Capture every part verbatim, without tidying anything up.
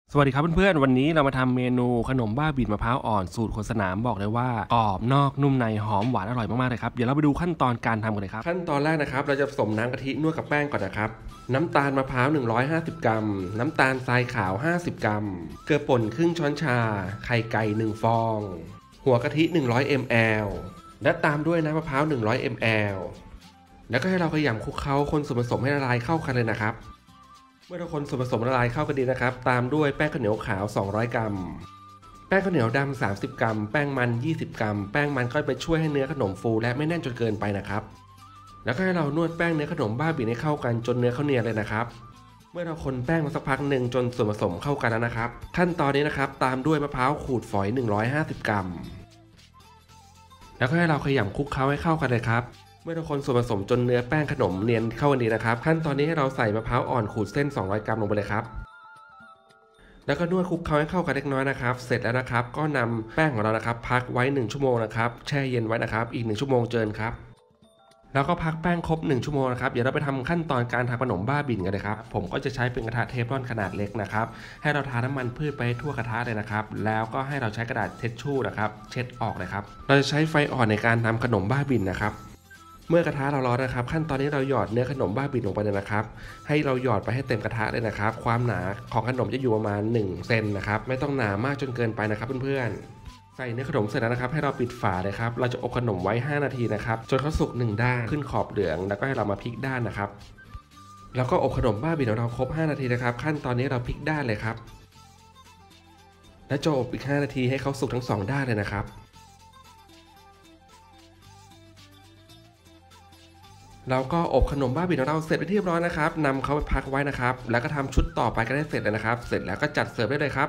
สวัสดีครับเพื่อนๆวันนี้เรามาทำเมนูขนมบ้าบิ่นมะพร้าวอ่อนสูตรคนสนามบอกเลยว่ากรอบนอกนุ่มในหอมหวานอร่อยมากๆเลยครับเดี๋ยวเราไปดูขั้นตอนการทำกันเลยครับขั้นตอนแรกนะครับเราจะผสมน้ำกะทินวดกับแป้งก่อนนะครับน้ำตาลมะพร้าวหนึ่งร้อยห้าสิบกรัมน้ำตาลทรายขาวห้าสิบกรัมเกลือป่นครึ่งช้อนชาไข่ไก่หนึ่งฟองหัวกะทิหนึ่งร้อยมิลลิลิตรและตามด้วยน้ำมะพร้าวหนึ่งร้อยมิลลิลิตรแล้วก็ให้เราขยำคลุกเคล้าคนส่วนผสมให้ละลายเข้ากันเลยนะครับเมื่อทุกคนส่วนผสมละลายเข้ากันดีนะครับตามด้วยแป้งข้าวเหนียวขาวสองร้อยกรัมแป้งข้าวเหนียวดำสามสิบกรัมแป้งมันยี่สิบกรัมแป้งมันก็ไปช่วยให้เนื้อขนมฟูและไม่แน่นจนเกินไปนะครับแล้วก็ให้เรานวดแป้งเนื้อขนมบ้าบิ่นให้เข้ากันจนเนื้อเขาเนียนเลยนะครับเมื่อเราคนแป้งมาสักพักหนึ่งจนส่วนผสมเข้ากันแล้วนะครับขั้นตอนนี้นะครับตามด้วยมะพร้าวขูดฝอยหนึ่งร้อยห้าสิบกรัมแล้วก็ให้เราขยำคลุกเคล้าให้เข้ากันเลยครับเมื่อทุกคนส่วนผสมจนเนื้อแป้งขนมเนียนเข้ากันดีนะครับขั้นตอนนี้ให้เราใส่มะพร้าวอ่อนขูดเส้นสองร้อยกรัมลงไปเลยครับแล้วก็นวดคลุกเคล้าให้เข้ากันเล็กน้อยนะครับเสร็จแล้วนะครับก็นำแป้งของเรานะครับพักไว้หนึ่งชั่วโมงนะครับแช่เย็นไว้นะครับอีกหนึ่งชั่วโมงเจินครับแล้วก็พักแป้งครบหนึ่งชั่วโมงนะครับเดี๋ยวเราไปทำขั้นตอนการทำขนมบ้าบิ่นกันเลยครับผมก็จะใช้เป็นกระทะเทฟลอนขนาดเล็กนะครับให้เราทาน้ำมันพืชไปทั่วกระทะเลยนะครับแล้วก็ให้เราใช้กระดาษเช็ดชู่นะครับเช็ดออกเลยครับเราจะใช้ไฟอ่อนในการทำขนมบ้าบิ่นนะครับเมื่อกระทะเราร้อนนะครับขั้นตอนนี้เราหยอดเนื้อขนมบ้าบิ่นลงไปเลยนะครับให้เราหยอดไปให้เต็มกระทะเลยนะครับความหนาของขนมจะอยู่ประมาณหนึ่งเซนนะครับไม่ต้องหนามากจนเกินไปนะครับเพื่อนๆใส่เนื้อขนมเสร็จแล้วนะครับให้เราปิดฝาเลยครับเราจะอบขนมไว้ห้านาทีนะครับจนเขาสุกหนึ่งด้านขึ้นขอบเหลืองแล้วก็ให้เรามาพลิกด้านนะครับแล้วก็อบขนมบ้าบิ่นของเราครบห้านาทีนะครับขั้นตอนนี้เราพลิกด้านเลยครับและจะอบอีกห้านาทีให้เขาสุกทั้งสองด้านเลยนะครับเราก็อบขนมบ้าบิ่นของเราเสร็จไปที่เรียบร้อยนะครับนำเขาไปพักไว้นะครับแล้วก็ทำชุดต่อไปก็ได้เสร็จเลยนะครับเสร็จแล้วก็จัดเสิร์ฟได้เลยครับ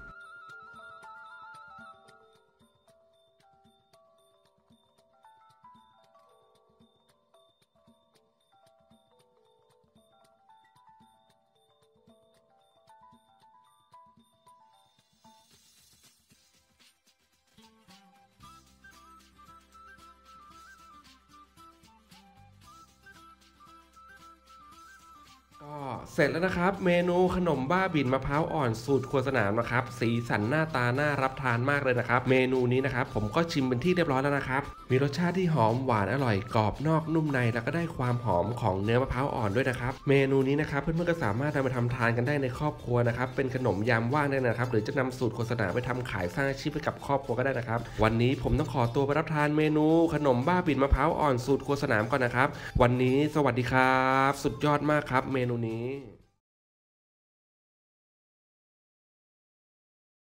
ก็เสร็จแล้วนะครับเมนูขนมบ้าบิ่นมะพร้าวอ่อนสูตรครัวสนามนะครับสีสันหน้าตาน่ารับทานมากเลยนะครับเมนูนี้นะครับผมก็ชิมเป็นที่เรียบร้อยแล้วนะครับมีรสชาติที่หอมหวานอร่อยกรอบนอกนุ่มในแล้วก็ได้ความหอมของเนื้อมะพร้าวอ่อนด้วยนะครับเมนูนี้นะครับเพื่อนๆก็สามารถนำมาทำทานกันได้ในครอบครัวนะครับเป็นขนมยามว่างได้นะครับหรือจะนำสูตรโฆษณาไปทำขายสร้างอาชีพให้กับครอบครัวก็ได้นะครับวันนี้ผมต้องขอตัวไปรับทานเมนูขนมบ้าบิ่นมะพร้าวอ่อนสูตรครัวสนามก่อนนะครับวันนี้สวัสดีครับสุดยอดมากครับเมนูนี้